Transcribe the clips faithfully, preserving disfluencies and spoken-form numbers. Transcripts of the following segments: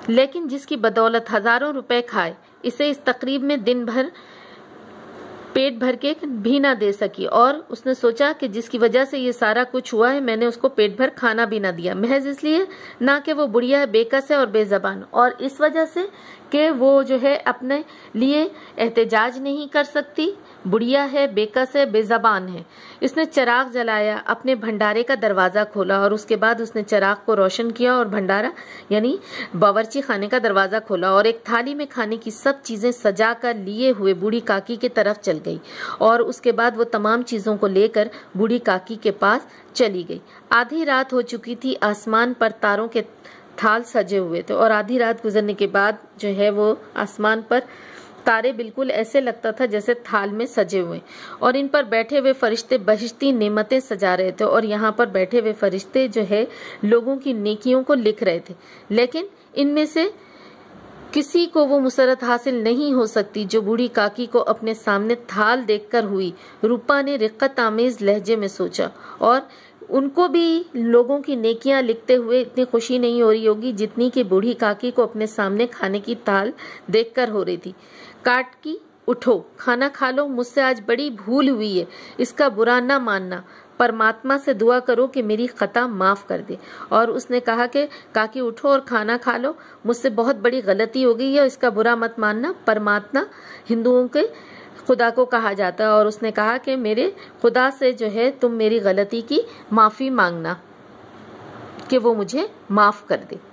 लेकिन जिसकी बदौलत हजारों रुपए खाए, इसे इस तकरीब में दिन भर पेट भर के भी ना दे सकी। और उसने सोचा कि जिसकी वजह से ये सारा कुछ हुआ है, मैंने उसको पेट भर खाना भी ना दिया, महज इसलिए ना कि वो बुढ़िया है, बेकस है और बेजबान, और इस वजह से कि वो जो है अपने लिए एहतजाज नहीं कर सकती, बुढ़िया है, बेकस है, बेजबान है। इसने चिराग जलाया, अपने भंडारे का दरवाजा खोला और उसके बाद उसने चिराग को रोशन किया और भंडारा यानी बावर्ची खाने का दरवाजा खोला और एक थाली में खाने की सब चीजें सजा कर लिए हुए बूढ़ी काकी की तरफ चल गई। और उसके बाद वो तमाम चीजों को लेकर बूढ़ी काकी के पास चली गई। आधी रात हो चुकी थी, आसमान पर तारों के थाल सजे हुए थे और आधी रात गुजरने के बाद जो है वो आसमान पर तारे बिल्कुल ऐसे लगता था जैसे थाल में सजे हुए, और इन पर बैठे हुए फरिश्ते बहिश्ती नेमतें सजा रहे थे और यहाँ पर बैठे हुए फरिश्ते जो है लोगों की नेकियों को लिख रहे थे। लेकिन इनमें से किसी को वो मुसरत हासिल नहीं हो सकती जो बूढ़ी काकी को अपने सामने थाल देखकर हुई। रूपा ने रिक्कत आमेज लहजे में सोचा, और उनको भी लोगों की नेकियां लिखते हुए इतनी खुशी नहीं हो रही होगी जितनी कि बूढ़ी काकी को अपने सामने खाने की थाल देखकर हो रही थी। काट की उठो, खाना खा लो, मुझसे आज बड़ी भूल हुई है, इसका बुरा ना मानना, परमात्मा से दुआ करो कि मेरी खता माफ कर दे। और उसने कहा कि काकी उठो और खाना खा लो, मुझसे बहुत बड़ी गलती हो गई है, इसका बुरा मत मानना, परमात्मा हिंदुओं के खुदा को कहा जाता है। और उसने कहा कि मेरे खुदा से जो है तुम मेरी गलती की माफी मांगना कि वो मुझे माफ कर दे।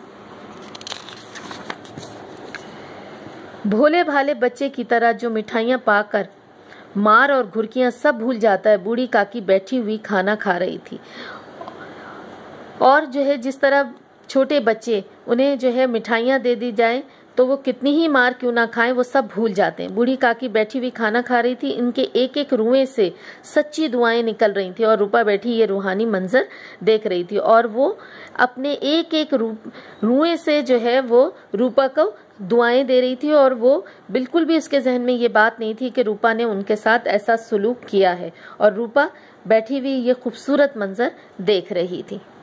भोले भाले बच्चे की तरह जो मिठाइयां पाकर मार और घुरकियां सब भूल जाता है, बूढ़ी काकी बैठी हुई खाना खा रही थी। और जो है जिस तरह छोटे बच्चे उन्हें जो है मिठाइयां दे दी जाए तो वो कितनी ही मार क्यों ना खाएं, वो सब भूल जाते हैं। बूढ़ी काकी बैठी हुई खाना खा रही थी, इनके एक एक रुएं से सच्ची दुआएं निकल रही थी और रूपा बैठी ये रूहानी मंजर देख रही थी और वो अपने एक एक रुएं से जो है वो रूपा को दुआएं दे रही थी। और वो बिल्कुल भी उसके जहन में ये बात नहीं थी कि रूपा ने उनके साथ ऐसा सलूक किया है, और रूपा बैठी हुई ये खूबसूरत मंजर देख रही थी।